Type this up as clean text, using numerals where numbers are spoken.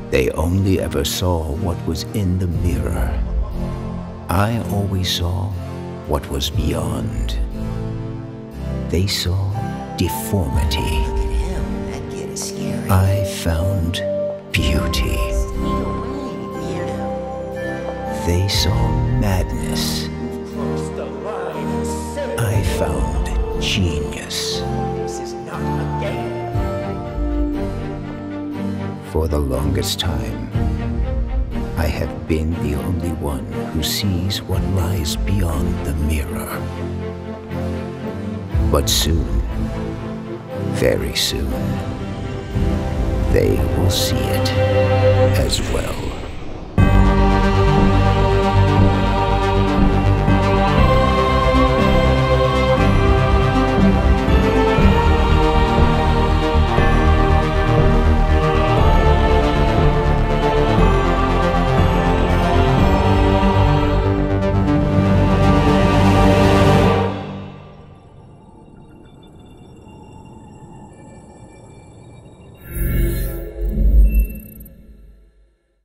They only ever saw what was in the mirror. I always saw what was beyond. They saw deformity. Look at him. That kid is scary. I found beauty. Stay away, weirdo. They saw madness. Close the line. I found genius. This is not a game. For the longest time, I have been the only one who sees what lies beyond the mirror. But soon, very soon, they will see it.